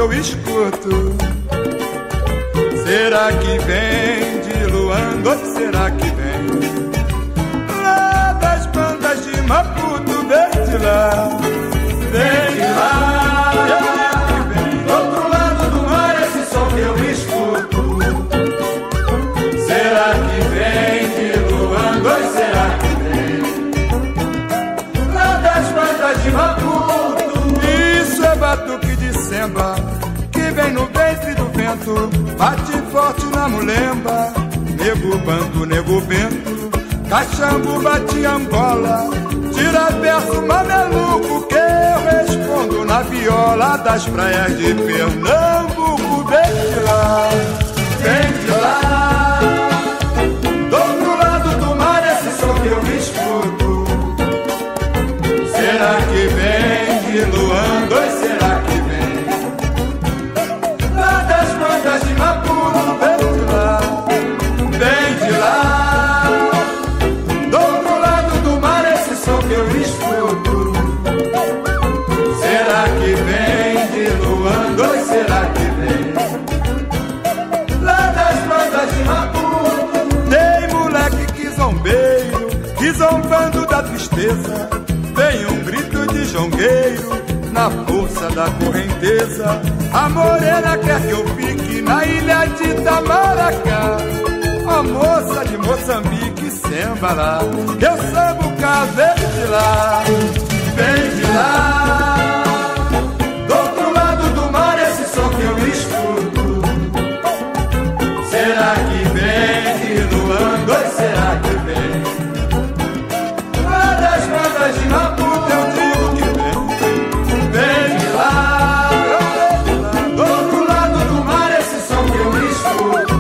eu escuto. Será que vem de Luanda ou será que vem lá das bandas de Maputo? Vem de lá, vem de lá. Do outro lado do mar esse som que eu escuto. Será que vem de Luanda ou será que vem lá das bandas de Maputo? Isso é batuque de samba que vem no ventre do vento, bate forte na mulemba. Nego bando, nego bento, cachambo bate Angola. Tira verso mameluco que eu respondo na viola das praias de Pernambuco. Vem de lá, vem de lá. Do outro lado do mar esse som que eu escuto. Será que vem de Luanda ou será que vem lá das bandas de Maputo? Vem de lá, vem de lá. Do outro lado do mar esse som que eu escuto. Será que vem de Luanda ou será que vem lá das bandas de Maputo? Tem moleque que zombeiro, que zombando da tristeza. Vem um grito de jongueiro na força da correnteza. A morena quer que eu fique na ilha de Itamaracá. A moça de Moçambique samba lá, eu samba o caveiro de lá. Vem de lá. Do outro lado do mar esse som que eu escuto. Será que vem de Luanda ou será que vem lá das bandas de Maputo? Eu digo que vem, vem de lá. Do outro lado do mar esse som que eu escuto.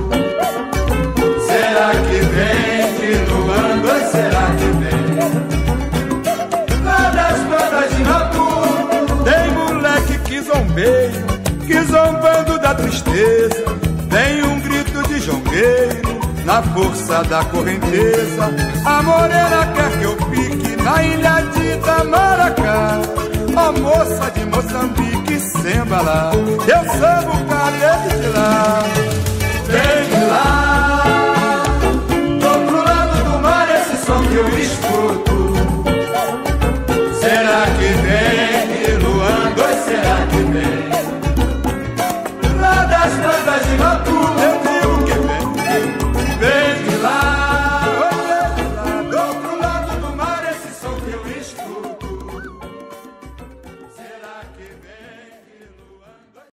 Será que vem de Luanda ou será que vem lá das bandas de Maputo? Tem moleque que zombeio, que zombando da tristeza. Tem um grito de jongueiro na força da correnteza. A morena quer que eu fique na ilha de Itamaracá. A moça de Moçambique samba lá, eu samba o cadeiro de lá. Vem de lá. Do outro lado do mar esse som que eu escuto. Será que vem de Luanda ou será que vem lá das bandas de Maputo?